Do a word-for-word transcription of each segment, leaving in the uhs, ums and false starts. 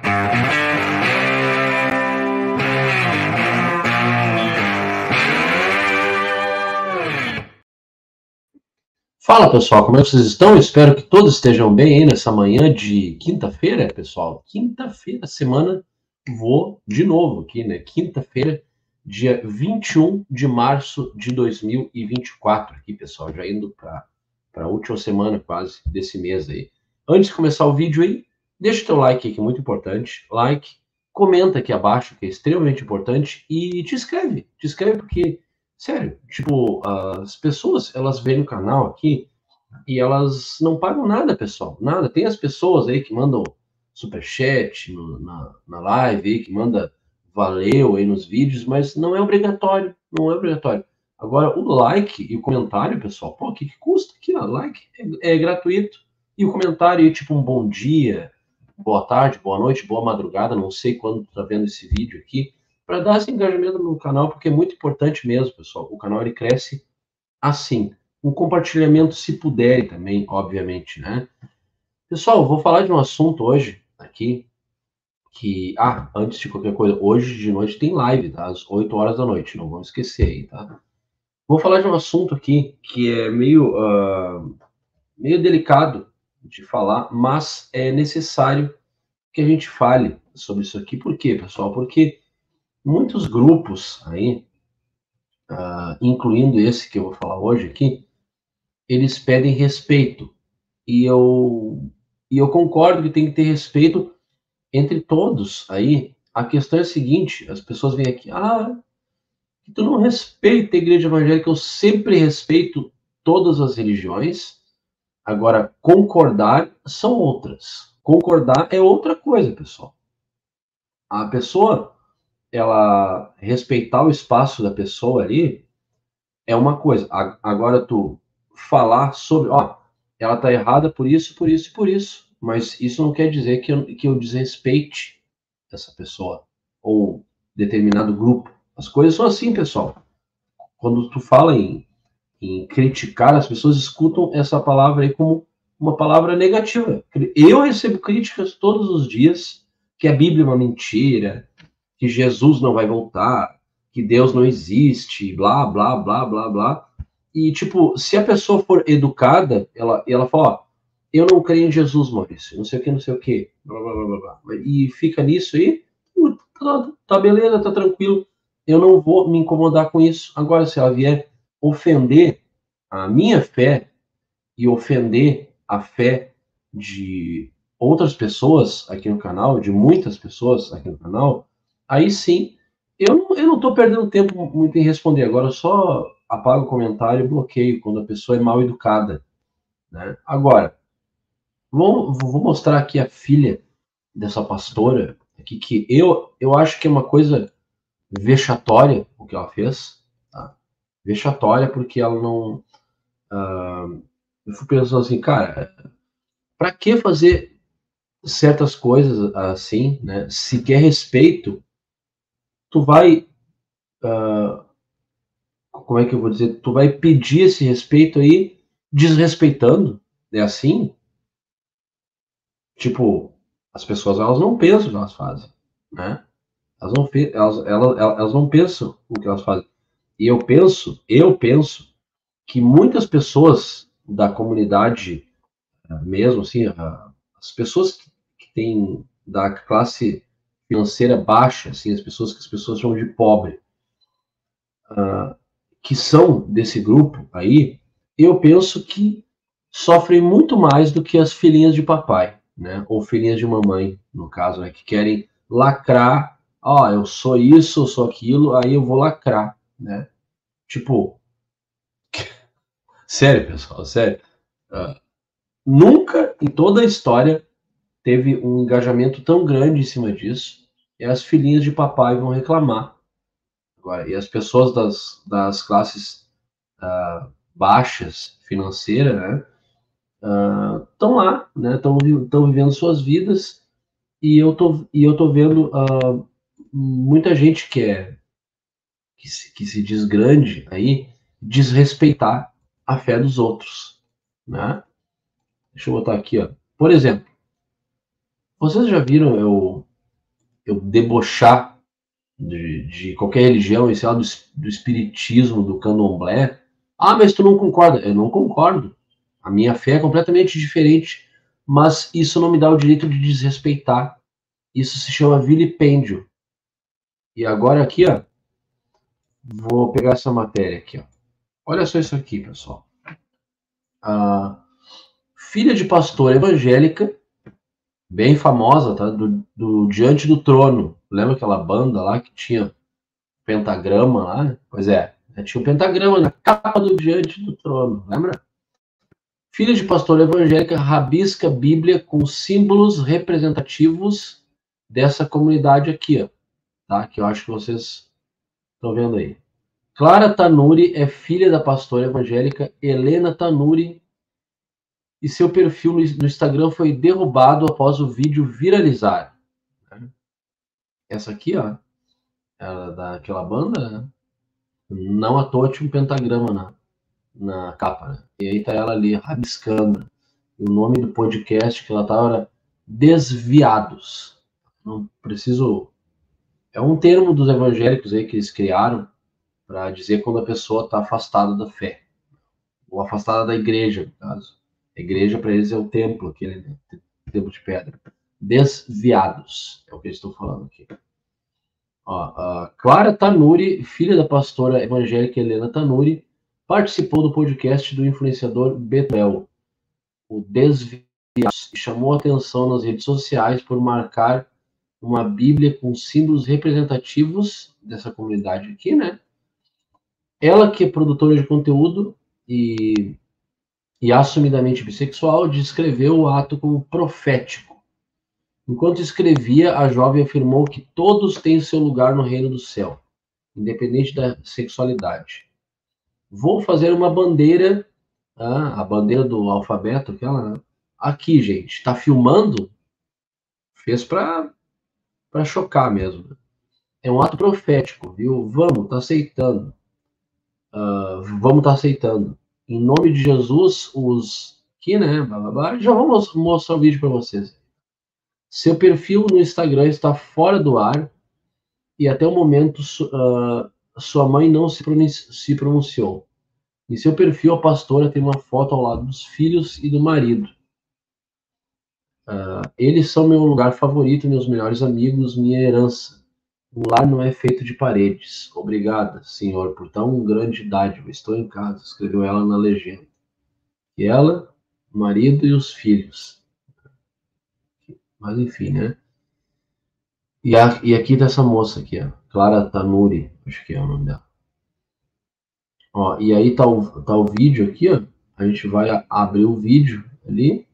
Fala pessoal, como é que vocês estão? Espero que todos estejam bem aí nessa manhã de quinta-feira, pessoal. Quinta-feira, semana, vou de novo aqui, né? Quinta-feira, dia vinte e um de março de dois mil e vinte e quatro, aqui, pessoal, já indo para a última semana quase desse mês aí. Antes de começar o vídeo aí, deixa o teu like aí, que é muito importante. Like, comenta aqui abaixo, que é extremamente importante, e te inscreve. Te inscreve porque, sério, tipo, as pessoas, elas veem o canal aqui e elas não pagam nada, pessoal, nada. Tem as pessoas aí que mandam superchat no, na, na live aí, que manda valeu aí nos vídeos, mas não é obrigatório, não é obrigatório. Agora, o like e o comentário, pessoal, pô, o que, que custa aqui, ó? Like é, é gratuito. E o comentário aí, tipo, um bom dia, boa tarde, boa noite, boa madrugada, não sei quando tu tá vendo esse vídeo aqui, para dar esse engajamento no canal, porque é muito importante mesmo, pessoal. O canal, ele cresce assim. Um compartilhamento, se puderem também, obviamente, né? Pessoal, vou falar de um assunto hoje aqui, que, ah, antes de qualquer coisa, hoje de noite tem live, tá? Às oito horas da noite, não vamos esquecer aí, tá? Vou falar de um assunto aqui que é meio, uh, meio delicado de falar, mas é necessário que a gente fale sobre isso aqui. Por quê, pessoal? Porque muitos grupos aí, uh, incluindo esse que eu vou falar hoje aqui, eles pedem respeito. E eu, e eu concordo que tem que ter respeito entre todos aí. A questão é a seguinte, as pessoas vêm aqui, ah, tu não respeita a igreja evangélica, eu sempre respeito todas as religiões. Agora, concordar são outras. Concordar é outra coisa, pessoal. A pessoa, ela respeitar o espaço da pessoa ali é uma coisa. Agora, tu falar sobre, ó, ela tá errada por isso, por isso e por isso. Mas isso não quer dizer que eu, que eu desrespeite essa pessoa ou determinado grupo. As coisas são assim, pessoal. Quando tu fala em, em criticar, as pessoas escutam essa palavra aí como uma palavra negativa. Eu recebo críticas todos os dias que a Bíblia é uma mentira, que Jesus não vai voltar, que Deus não existe, blá, blá, blá, blá, blá. E, tipo, se a pessoa for educada, ela, ela fala, ó, eu não creio em Jesus, Maurício, não sei o que, não sei o que, blá, blá, blá, blá, blá. E fica nisso aí, tá, tá beleza, tá tranquilo, eu não vou me incomodar com isso. Agora, se ela vier ofender a minha fé e ofender a fé de outras pessoas aqui no canal, de muitas pessoas aqui no canal, aí sim, eu não, eu não tô perdendo tempo muito em responder. Agora eu só apago o comentário e bloqueio quando a pessoa é mal educada, né? Agora, vou, vou mostrar aqui a filha dessa pastora, aqui, que eu, eu acho que é uma coisa vexatória o que ela fez, tá? Vexatória porque ela não... Uh, eu fui pensando assim, cara, para que fazer certas coisas assim, né? Se quer respeito, tu vai, uh, como é que eu vou dizer? Tu vai pedir esse respeito aí, desrespeitando, é assim? Tipo, as pessoas, elas não pensam o que elas fazem, né? Elas não, elas, elas, elas não pensam o que elas fazem. E eu penso, eu penso que muitas pessoas da comunidade, mesmo assim, as pessoas que têm da classe financeira baixa, assim, as pessoas que as pessoas chamam de pobre, uh, que são desse grupo aí, eu penso que sofrem muito mais do que as filhinhas de papai, né? Ou filhinhas de mamãe, no caso, né? Que querem lacrar, ó, oh, eu sou isso, eu sou aquilo, aí eu vou lacrar, né? Tipo, sério, pessoal, sério. Uh, nunca em toda a história teve um engajamento tão grande em cima disso, e as filhinhas de papai vão reclamar. Agora, e as pessoas das, das classes uh, baixas financeiras, né, estão uh, lá, né, estão vivendo suas vidas, e eu tô, e eu tô vendo uh, muita gente que é que se, que se diz grande aí desrespeitar a fé dos outros, né? Deixa eu botar aqui, ó. Por exemplo, vocês já viram eu eu debochar de, de qualquer religião, e sei lá, do, do espiritismo, do candomblé. Ah, mas tu não concorda? Eu não concordo. A minha fé é completamente diferente, mas isso não me dá o direito de desrespeitar. Isso se chama vilipêndio. E agora aqui, ó, vou pegar essa matéria aqui, ó. Olha só isso aqui, pessoal. A filha de pastora evangélica, bem famosa, tá? Do, do Diante do Trono. Lembra aquela banda lá que tinha pentagrama lá? Pois é, tinha um pentagrama na capa do Diante do Trono, lembra? Filha de pastora evangélica rabisca Bíblia com símbolos representativos dessa comunidade aqui, ó, tá? Que eu acho que vocês estão vendo aí. Clara Tanuri é filha da pastora evangélica Helena Tanuri e seu perfil no Instagram foi derrubado após o vídeo viralizar. Essa aqui, ó, ela daquela banda, né? Não à toa tinha um pentagrama na, na capa, né? E aí tá ela ali rabiscando. O nome do podcast que ela tava era Desviados. Não preciso. É um termo dos evangélicos aí que eles criaram para dizer quando a pessoa está afastada da fé, ou afastada da igreja, no caso. A igreja para eles é o templo, aquele templo de pedra. Desviados, é o que eles estão falando aqui. Ó, a Clara Tanuri, filha da pastora evangélica Helena Tanuri, participou do podcast do influenciador Betuel, o Desviados, e chamou atenção nas redes sociais por marcar uma Bíblia com símbolos representativos dessa comunidade aqui, né? Ela, que é produtora de conteúdo e, e assumidamente bissexual, descreveu o ato como profético. Enquanto escrevia, a jovem afirmou que todos têm seu lugar no reino do céu, independente da sexualidade. Vou fazer uma bandeira, ah, a bandeira do alfabeto, aquela, né? Aqui, gente, tá filmando? Fez para para chocar mesmo. É um ato profético, viu? Vamos, tá aceitando. Uh, vamos tá aceitando. Em nome de Jesus, os aqui, né? Blá, blá, blá. Já vou mostrar o vídeo para vocês. Seu perfil no Instagram está fora do ar e até o momento uh, sua mãe não se, se pronunciou. Em seu perfil, a pastora tem uma foto ao lado dos filhos e do marido. Uh, eles são meu lugar favorito, meus melhores amigos, minha herança. O lar não é feito de paredes. Obrigada, Senhor, por tão grande dádiva. Estou em casa, escreveu ela na legenda. E ela, o marido e os filhos. Mas enfim, né? E, a, e aqui tá essa moça aqui, ó, Clara Tanuri, acho que é o nome dela. Ó, e aí tá o, tá o vídeo aqui, ó. A gente vai abrir o vídeo ali.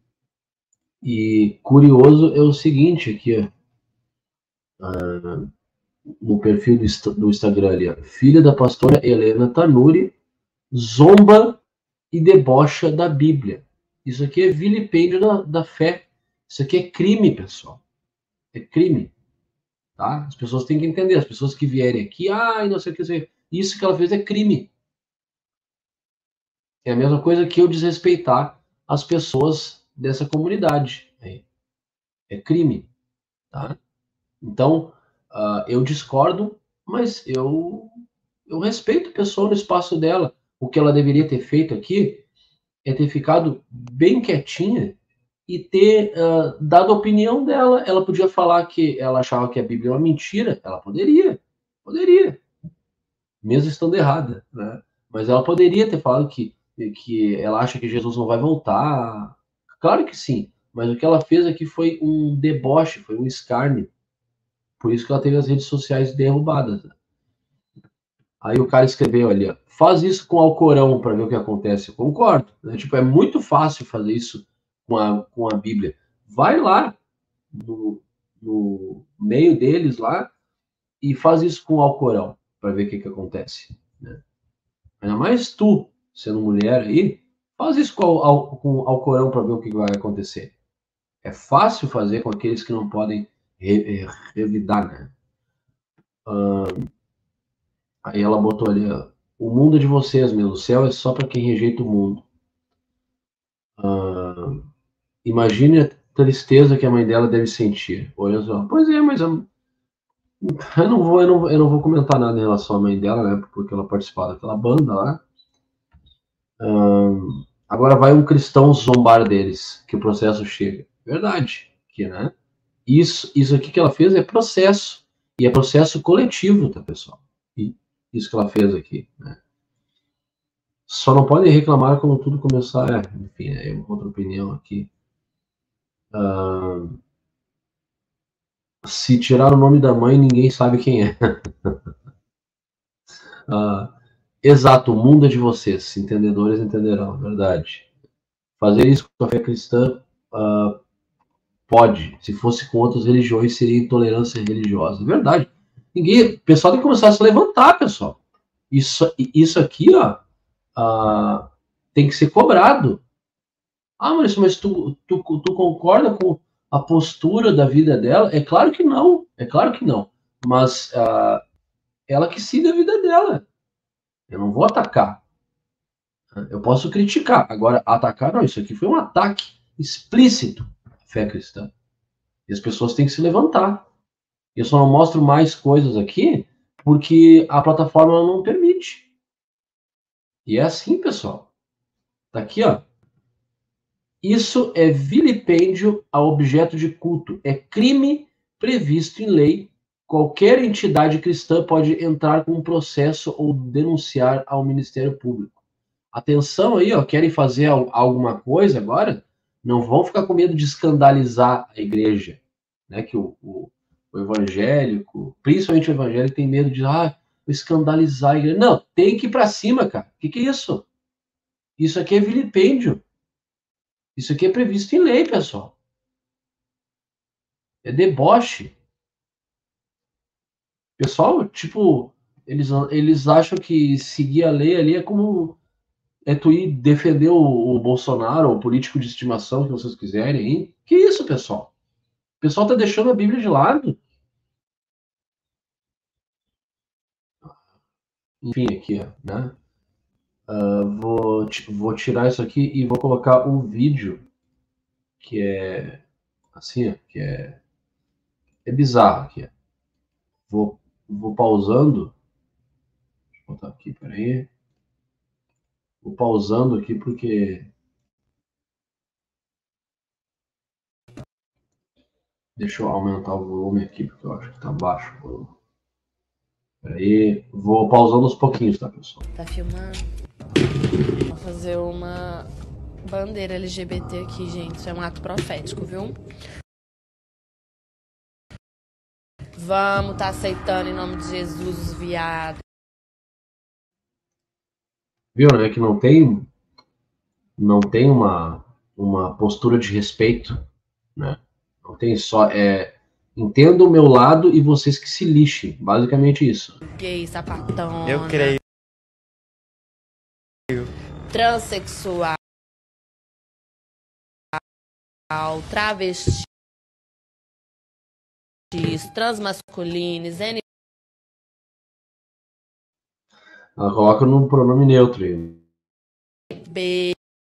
E curioso é o seguinte aqui, ó. Ah, no perfil do, do Instagram ali, ó. Filha da pastora Helena Tanuri zomba e debocha da Bíblia. Isso aqui é vilipêndio da, da fé. Isso aqui é crime, pessoal. É crime. Tá? As pessoas têm que entender. As pessoas que vierem aqui, ai, ah, não sei o que, isso que ela fez é crime. É a mesma coisa que eu desrespeitar as pessoas dessa comunidade. É, é crime. Tá? Então, uh, eu discordo, mas eu, eu respeito a pessoa no espaço dela. O que ela deveria ter feito aqui é ter ficado bem quietinha e ter uh, dado a opinião dela. Ela podia falar que ela achava que a Bíblia é uma mentira. Ela poderia. Poderia. Mesmo estando errada. Né? Mas ela poderia ter falado que, que ela acha que Jesus não vai voltar. Claro que sim. Mas o que ela fez aqui foi um deboche, foi um escárnio. Por isso que ela teve as redes sociais derrubadas. Aí o cara escreveu ali, ó, faz isso com o Alcorão para ver o que acontece. Eu concordo. Né? Tipo, é muito fácil fazer isso com a, com a Bíblia. Vai lá no, no meio deles lá e faz isso com o Alcorão para ver o que, que acontece. Né? Ainda mais tu, sendo mulher aí, faz isso com, o, com o Alcorão para ver o que vai acontecer. É fácil fazer com aqueles que não podem re, revidar, né? Hum, Aí ela botou ali, ó, o mundo é de vocês mesmo, o céu é só para quem rejeita o mundo. Uh, imagine tristeza que a mãe dela deve sentir. Olha só. Pois é, mas eu, eu, não vou, eu, não, eu não vou comentar nada em relação à mãe dela, né? Porque ela participava daquela banda lá. Hum, agora vai um cristão zombar deles, que o processo chega. Verdade, que, né? Isso, isso aqui que ela fez é processo. E é processo coletivo, tá, pessoal? E isso que ela fez aqui, né? Só não podem reclamar quando tudo começar. É, enfim, é outra opinião aqui. Uh, se tirar o nome da mãe, ninguém sabe quem é. uh, exato, o mundo é de vocês. Entendedores entenderão, é verdade. Fazer isso com a fé cristã uh, pode. Se fosse com outras religiões, seria intolerância religiosa. É verdade. Ninguém, o pessoal tem que começar a se levantar, pessoal. Isso, isso aqui, ó, uh, tem que ser cobrado. Ah, Maurício, mas tu, tu, tu concorda com a postura da vida dela? É claro que não, é claro que não. Mas uh, ela que siga a vida dela. Eu não vou atacar. Eu posso criticar. Agora, atacar, não. Isso aqui foi um ataque explícito à fé cristã. E as pessoas têm que se levantar. Eu só não mostro mais coisas aqui porque a plataforma não permite. E é assim, pessoal. Tá aqui, ó. Isso é vilipêndio a objeto de culto. É crime previsto em lei. Qualquer entidade cristã pode entrar com um processo ou denunciar ao Ministério Público. Atenção aí, ó, querem fazer alguma coisa agora? Não vão ficar com medo de escandalizar a igreja, né? Que o, o, o evangélico, principalmente o evangélico, tem medo de ah, escandalizar a igreja. Não, tem que ir para cima, cara. O que, que é isso? Isso aqui é vilipêndio. Isso aqui é previsto em lei, pessoal. É deboche. Pessoal, tipo, eles, eles acham que seguir a lei ali é como é tu ir defender o, o Bolsonaro, o político de estimação que vocês quiserem, hein? Que isso, pessoal? O pessoal tá deixando a Bíblia de lado. Enfim, aqui, ó, né? Uh, vou, vou tirar isso aqui e vou colocar um vídeo que é assim, ó, que é, é bizarro aqui. Ó. Vou, vou pausando. Deixa eu botar aqui, peraí. Vou pausando aqui porque. Deixa eu aumentar o volume aqui, porque eu acho que tá baixo o volume. Peraí, vou pausando aos pouquinhos, tá, pessoal? Tá filmando? Vou fazer uma bandeira L G B T aqui, gente. Isso é um ato profético, viu? Vamos tá aceitando em nome de Jesus os viados. Viu, né? Que não tem, não tem uma, uma postura de respeito, né? Não tem só. É, entenda o meu lado e vocês que se lixem. Basicamente isso. Gay, sapatão. Eu creio. Transsexual. Travestis. Transmasculinos. N. Ela coloca num pronome neutro. B.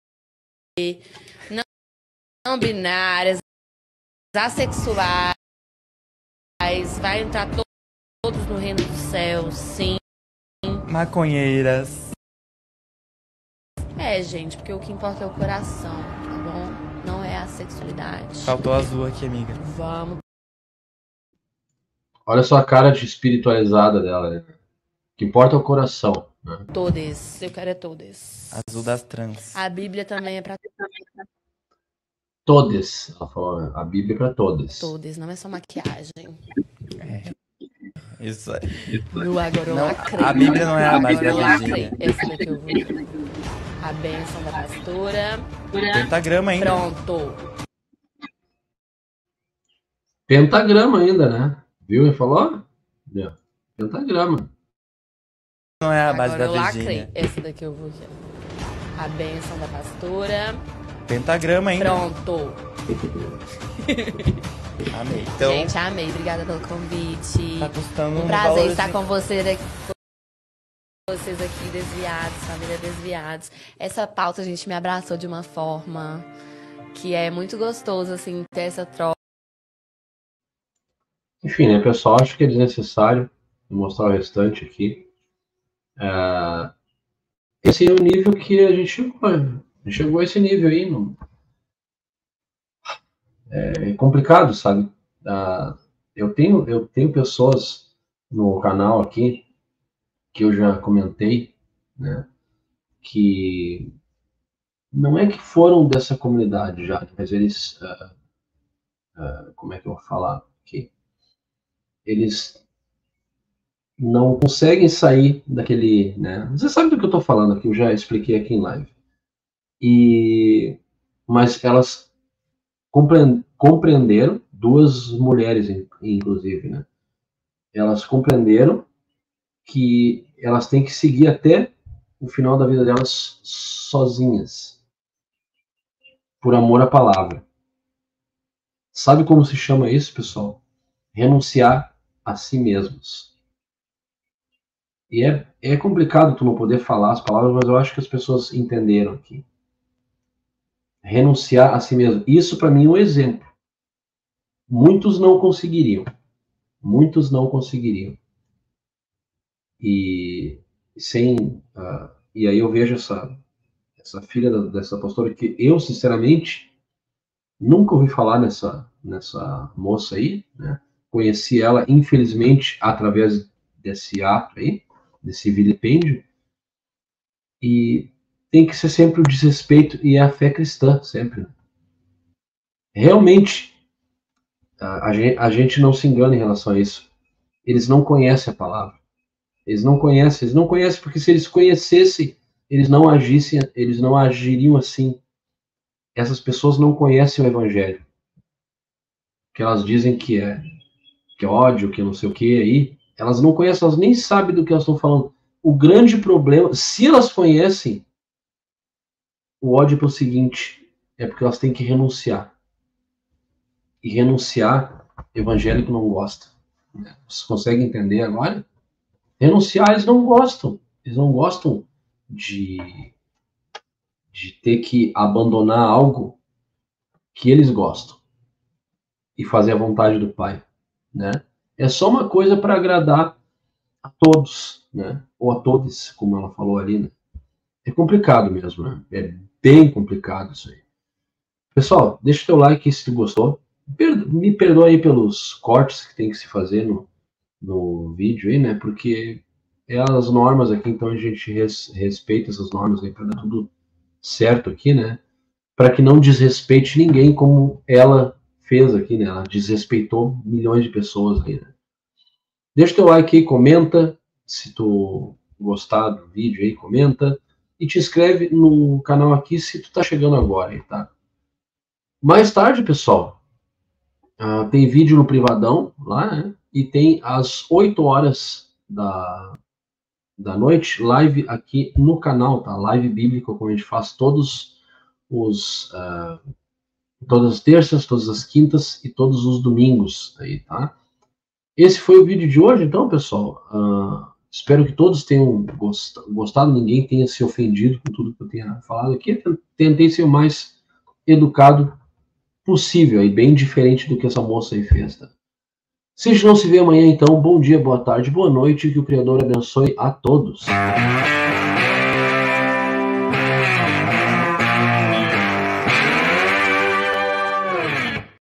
Não, não binárias. Assexuais. Vai entrar to todos no reino do céu, sim. Maconheiras. É, gente, porque o que importa é o coração, tá bom? Não é a sexualidade. Faltou azul aqui, amiga. Vamos. Olha só a cara de espiritualizada dela, né? O que importa é o coração, né? Todes. Eu quero é todes. Azul das trans. A Bíblia também é pra Todes. Ela falou, né? A Bíblia é pra todes. todes, não é só maquiagem. É. Isso é. Eu agora eu Não, lacrei. a Bíblia não é a base Agora eu da lacrei. Virgínia. Essa daqui eu vou. A bênção da pastora. Pentagrama ainda. Pronto. Pentagrama ainda, né? Viu? Ele falou? Ó, pentagrama. Não é a base Agora da eu lacrei. Virgínia. Essa daqui eu vou. A bênção da pastora. Pentagrama ainda. Pronto. Amei. Então, Gente, amei. Obrigada pelo convite. tá custando Um um prazer valor estar assim. com você aqui, vocês aqui, desviados, família desviados. Essa pauta a gente me abraçou de uma forma que é muito gostoso, assim, ter essa troca. Enfim, né, pessoal, acho que é desnecessário mostrar o restante aqui. Uh, esse é o nível que a gente chegou, a gente chegou a esse nível aí. No... É complicado, sabe? Uh, eu, tenho, eu tenho pessoas no canal aqui, que eu já comentei, né, que não é que foram dessa comunidade já, mas eles, uh, uh, como é que eu vou falar aqui? Eles não conseguem sair daquele, né? Você sabe do que eu estou falando aqui, eu já expliquei aqui em live. E, mas elas compreenderam, duas mulheres inclusive, né? Elas compreenderam que elas têm que seguir até o final da vida delas sozinhas, por amor à palavra. Sabe como se chama isso, pessoal? Renunciar a si mesmos. E é, é complicado tu não poder falar as palavras, mas eu acho que as pessoas entenderam aqui. Renunciar a si mesmo. Isso para mim é um exemplo. Muitos não conseguiriam. Muitos não conseguiriam. E sem uh, e aí eu vejo essa essa filha da, dessa pastora que eu sinceramente nunca ouvi falar nessa nessa moça aí, né? Conheci ela infelizmente através desse ato aí, desse vilipêndio. E tem que ser sempre o desrespeito e a fé cristã, sempre. Realmente, a, a gente não se engana em relação a isso. Eles não conhecem a palavra. Eles não conhecem, eles não conhecem porque se eles conhecessem, eles não agissem, eles não agiriam assim. Essas pessoas não conhecem o evangelho. Que elas dizem que é, que é ódio, que não sei o que aí. Elas não conhecem, elas nem sabem do que elas estão falando. O grande problema, se elas conhecem, o ódio é para o seguinte, é porque elas têm que renunciar. E renunciar, evangélico não gosta. Vocês conseguem entender agora? Renunciar, eles não gostam. Eles não gostam de, de ter que abandonar algo que eles gostam e fazer a vontade do Pai, né? É só uma coisa para agradar a todos, né? Ou a todos, como ela falou ali, né? É complicado mesmo, né? É bem complicado isso aí. Pessoal, deixa o teu like se tu gostou. Me perdoa aí pelos cortes que tem que se fazer no, no vídeo aí, né? Porque é as normas aqui, então a gente res, respeita essas normas aí para dar tudo certo aqui, né? Para que não desrespeite ninguém como ela fez aqui, né? Ela desrespeitou milhões de pessoas aí, né? Deixa o teu like aí, comenta se tu gostar do vídeo aí, comenta e te inscreve no canal aqui se tu tá chegando agora aí, tá? Mais tarde, pessoal, uh, tem vídeo no privadão lá, né? E tem às oito horas da, da noite, live aqui no canal, tá? Live bíblica, como a gente faz todos os uh, todas as terças, todas as quintas e todos os domingos aí, tá? Esse foi o vídeo de hoje, então, pessoal. Uh, espero que todos tenham gostado, ninguém tenha se ofendido com tudo que eu tenha falado aqui. Tentei ser o mais educado possível, e bem diferente do que essa moça aí fez, tá? Se a gente não se vê amanhã, então, bom dia, boa tarde, boa noite, que o Criador abençoe a todos.